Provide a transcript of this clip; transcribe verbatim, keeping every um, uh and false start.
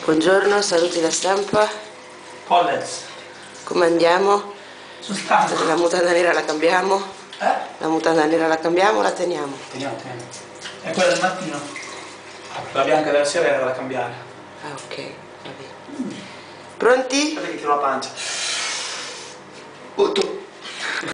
Buongiorno, saluti da stampa. Collins. Come andiamo? Sono stanco. La mutanda nera la cambiamo? Eh? La mutanda nera la cambiamo o la teniamo? Teniamo, teniamo. È quella del mattino. La bianca della sera era da cambiare. Ah, ok, va bene. Pronti? Aspetta che tiro la pancia. Butto.